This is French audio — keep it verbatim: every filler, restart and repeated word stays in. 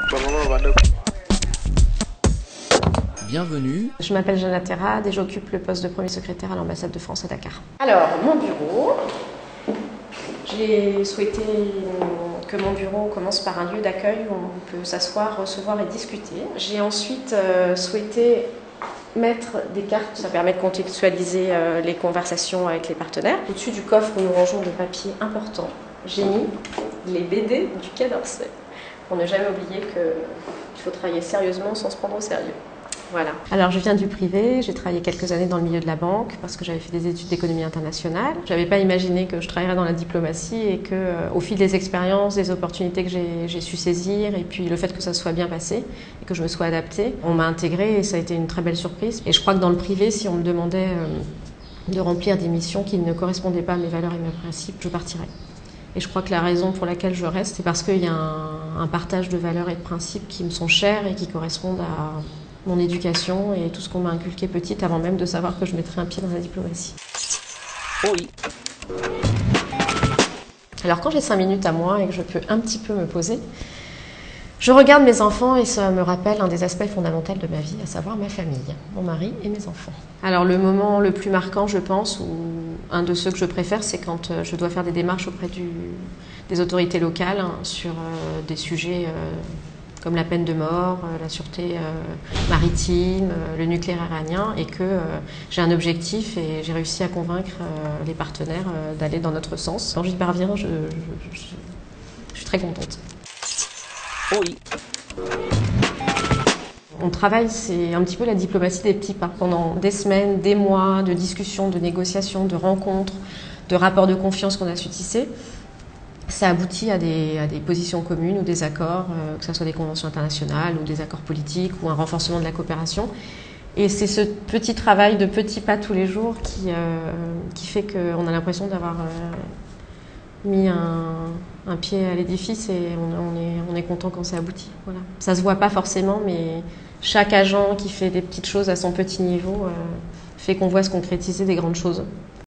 Bienvenue. Je m'appelle Jeanne Terrade et j'occupe le poste de premier secrétaire à l'ambassade de France à Dakar. Alors, mon bureau, j'ai souhaité que mon bureau commence par un lieu d'accueil où on peut s'asseoir, recevoir et discuter. J'ai ensuite euh, souhaité mettre des cartes, ça permet de contextualiser euh, les conversations avec les partenaires. Au-dessus du coffre où nous rangeons des papiers importants, j'ai mis les B D du Quai d'Orsay, pour ne jamais oublier qu'il faut travailler sérieusement sans se prendre au sérieux. Voilà. Alors je viens du privé, j'ai travaillé quelques années dans le milieu de la banque parce que j'avais fait des études d'économie internationale. Je n'avais pas imaginé que je travaillerais dans la diplomatie et que, euh, au fil des expériences, des opportunités que j'ai su saisir et puis le fait que ça soit bien passé et que je me sois adaptée, on m'a intégrée et ça a été une très belle surprise. Et je crois que dans le privé, si on me demandait euh, de remplir des missions qui ne correspondaient pas à mes valeurs et mes principes, je partirais. Et je crois que la raison pour laquelle je reste, c'est parce qu'il y a un, un partage de valeurs et de principes qui me sont chers et qui correspondent à mon éducation et tout ce qu'on m'a inculqué petite avant même de savoir que je mettrais un pied dans la diplomatie. Oui. Alors quand j'ai cinq minutes à moi et que je peux un petit peu me poser, je regarde mes enfants et ça me rappelle un des aspects fondamentaux de ma vie, à savoir ma famille, mon mari et mes enfants. Alors le moment le plus marquant, je pense, ou un de ceux que je préfère, c'est quand je dois faire des démarches auprès du, des autorités locales hein, sur euh, des sujets euh, comme la peine de mort, la sûreté maritime, le nucléaire iranien, et que j'ai un objectif et j'ai réussi à convaincre les partenaires d'aller dans notre sens. Quand j'y parviens, je, je, je, je suis très contente. Oui. On travaille, c'est un petit peu la diplomatie des petits pas. Pendant des semaines, des mois de discussions, de négociations, de rencontres, de rapports de confiance qu'on a su tisser, ça aboutit à des, à des positions communes ou des accords, euh, que ce soit des conventions internationales ou des accords politiques ou un renforcement de la coopération. Et c'est ce petit travail de petits pas tous les jours qui, euh, qui fait qu'on a l'impression d'avoir euh, mis un, un pied à l'édifice et on, on, est, on est content quand ça aboutit. Voilà. Ça ne se voit pas forcément, mais chaque agent qui fait des petites choses à son petit niveau euh, fait qu'on voit se concrétiser des grandes choses.